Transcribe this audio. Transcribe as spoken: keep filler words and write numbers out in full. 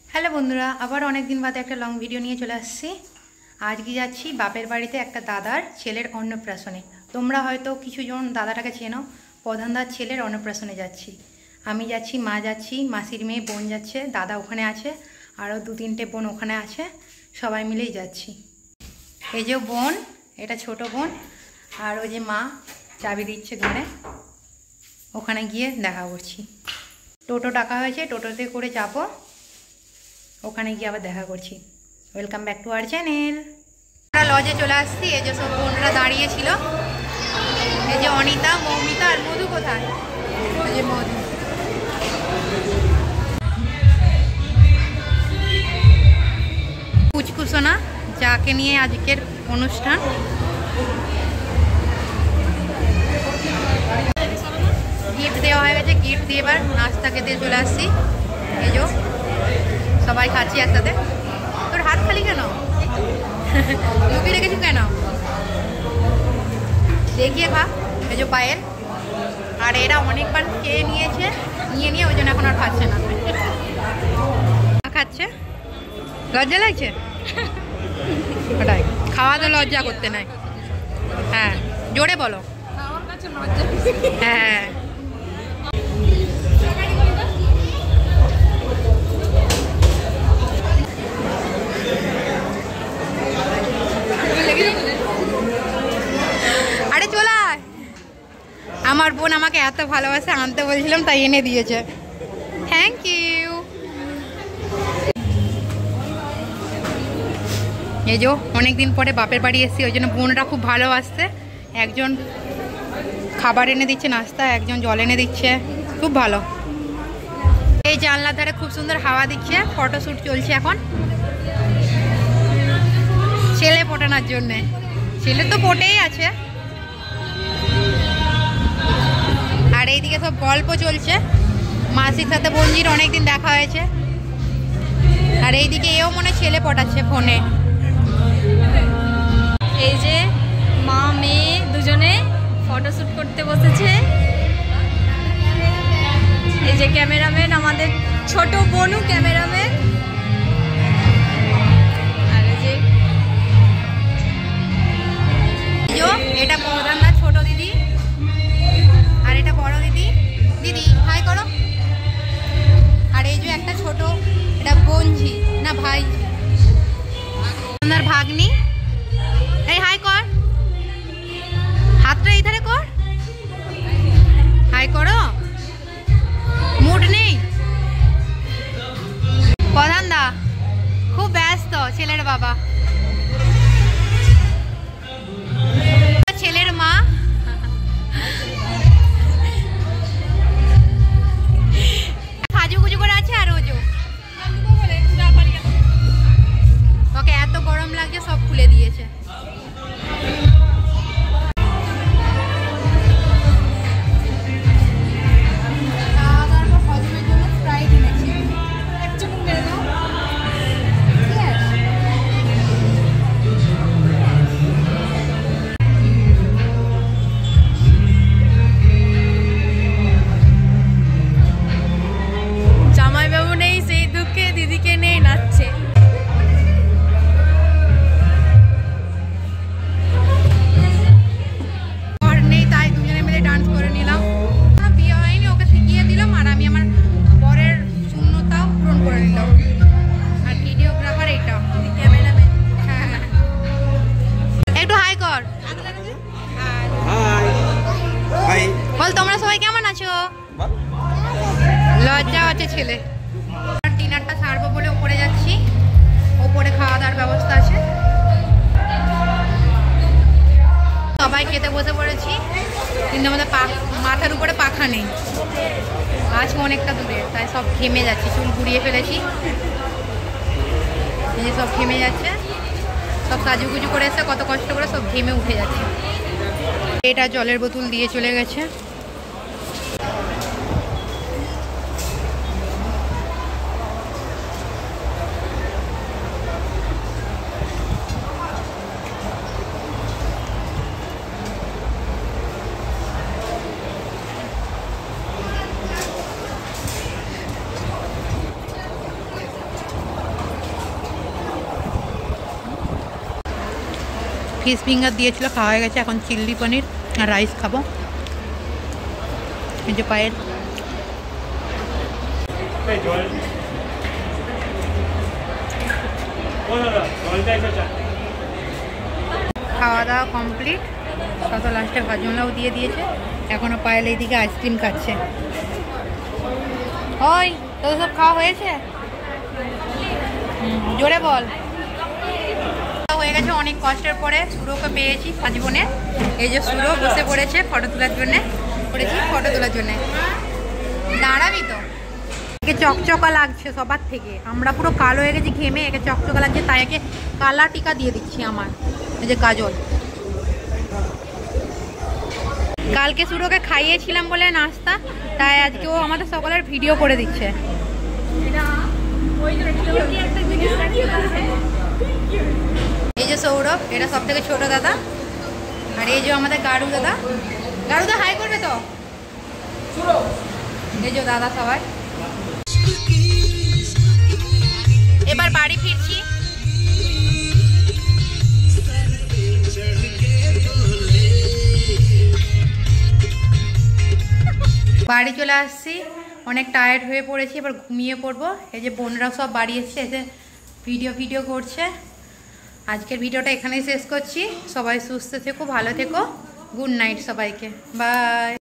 Hello বন্ধুরা, আবার অনেক দিন বাদে একটা লং ভিডিও নিয়ে চলে আসছি। আজকে যাচ্ছি বাপের বাড়িতে একটা দাদার ছেলের অন্নপ্রাশনে। তোমরা হয়তো কিছুজন দাদাটাকে চেনো, প্রধানদার ছেলের অন্নপ্রাশনে যাচ্ছি। আমি যাচ্ছি, মা যাচ্ছি, মাসির মেয়ে বোন যাচ্ছে, দাদা ওখানে আছে, আরও দু তিনটে বোন ওখানে আছে, সবাই মিলেই যাচ্ছি। এই যে বোন, এটা ছোট বোন, আর ওই যে মা চাবি দিচ্ছে ঘরে। ওখানে গিয়ে দেখা করছি। টোটো ডাকা হয়েছে, টোটোতে করে যাবো, ওখানে গিয়ে আবার দেখা করছি। Welcome back to our channel. আমরা লজে চলে আসছি। এই যে সব বোনরা দাঁড়িয়েছিল, এই যে অনিতা, মৌমিতা আর মধু কোথায়? এই যে মধু। কুচকুচনা যাকে নিয়ে আজকের অনুষ্ঠান। গিফট দেওয়া হয়ে গেছে, গিফট দিয়ে এবার নাস্তা খেতে চলে আসছি। এই যে সবাই খাচ্ছি একসাথে। তোর হাত খালি কেন? লুকিয়ে রেখেছি কেন? দেখিয়ে খা। এই যে পায়েল, আর এরা অনেকবার খেয়ে নিয়েছে, নিয়ে নিয়ে ওই জন্য এখন আর খাচ্ছে না। খাচ্ছে লজ্জা লাগছে? ওটাই, খাওয়া তো লজ্জা করতে নাই। হ্যাঁ, জোরে বলো। হ্যাঁ, আরে চলে আয়। আমার বোন আমাকে এত ভালোবাসে, আনতে বলছিলাম তাই এনে দিয়েছে। Thank you. এই যে অনেকদিন পরে বাপের বাড়ি এসেছি, ওই জন্য বোনরা খুব ভালোবাসছে। একজন খাবার এনে দিচ্ছে, নাস্তা, একজন জল এনে দিচ্ছে, খুব ভালো। এই জানলার ধারে খুব সুন্দর হাওয়া দিচ্ছে, ফটোশ্যুট চলছে এখন ছেলে পটানোর জন্যে। ছেলে তো পটেই আছে। আর এইদিকে সব গল্প চলছে, মাসির সাথে বঞ্জির অনেকদিন দেখা হয়েছে। আর এইদিকে এও মনে ছেলে পটাচ্ছে ফোনে। এই যে মা মেয়ে দুজনে ফটোশ্যুট করতে বসেছে। এই যে ক্যামেরাম্যান, আমাদের ছোট বোনু ক্যামেরাম্যান। আর এই যে এটা প্রধানদার ছোট দিদি, আর এটা বড় দিদি। দিদি হাই করো। আর এই যে একটা ছোট, এটা বোনঝি না ভাই, আপনার ভাগ্নি। এই হাই কর, হাতটা এই ধারে কর, হাই করো। মুড নেই প্রধানদা, খুব ব্যস্ত ছেলের বাবা। ছেলের মা সাজুগুজু করে আছে। আর ওজো ওকে এত গরম লাগছে, সব খুলে দিয়েছে। জামাইবাবু নেই, সেই দুঃখে দিদিকে নেই নাচছে। নেই তাই দুজনে মিলে ডান্স করে নিলাম। বিয়ে হয়নি, ওকে শিখিয়ে দিলাম, আর আমি আমার পরের শূন্যতাও পূরণ করে নিলাম। আর ভিডিওগ্রাফার এইটা ক্যামেরাম্যান। হ্যাঁ, একটু হাই কর। হাই বল তোমরা সবাই কেমন আছো? লজ্জা আছে ছেলে। ডিনারটা সারবো বলে উপরে যাচ্ছি, ওপরে খাওয়া দাওয়ার ব্যবস্থা আছে। সবাই খেতে বসে পড়েছি, কিন্তু আমাদের মাথার উপরে পাখা নেই, আছে অনেকটা দূরে, তাই সব ঘেমে যাচ্ছে। চুল ঘুরিয়ে ফেলেছি, এই সব ঘেমে যাচ্ছে। সব সাজুগুজু করে এসে কত কষ্ট করে সব ঘেমে উঠে যাচ্ছে। এটা জলের বোতল দিয়ে চলে গেছে। ফিশ ফিঙ্গার দিয়েছিল, খাওয়া হয়ে গেছে। এখন চিলি পনির আর রাইস খাবো। এই যে পায়ের খাওয়া দাওয়া কমপ্লিট। কত লাস্টে ভাজমলাও দিয়ে দিয়েছে। এখনও পায়েল এইদিকে আইসক্রিম খাচ্ছে। ওই তোর সব খাওয়া হয়েছে? জোরে বল। হয়ে গেছে অনেক কষ্টের পরে। সুরোকে পেয়েছি পাঁচবনে। এই যে সুরো বসে পড়েছে ফটো তোলার জন্যে। পড়েছি ফটো তোলার জন্যে। দাঁড়াবি তো? একে চকচকা লাগছে সবার থেকে। আমরা পুরো কালো হয়ে গেছি ঘেমে, একে চকচকা লাগছে, তাই একে কালা টিকা দিয়ে দিচ্ছি আমার। এই যে কাজল। কালকে সুরোকে খাইয়েছিলাম বলে নাস্তা, তাই আজকে ও আমাদের সকলের ভিডিও করে দিচ্ছে। এই যে সৌরভ, এটা সব থেকে ছোট দাদা। আর এই যে আমাদের গাড়ু দাদা। গাড়ু দা হাই করবে তো? এই যে দাদা সবাই। এবার বাড়ি ফিরছি। বাড়ি চলে আসছি, অনেক টায়ার্ড হয়ে পড়েছি, এবার ঘুমিয়ে পড়বো। এই যে বোনরাও সব বাড়ি এসছে, এসে ভিডিও ভিডিও করছে। আজকের ভিডিওটা এখানেই শেষ করছি। সবাই সুস্থ থেকো, ভালো থেকো। গুড নাইট সবাইকে, বাই।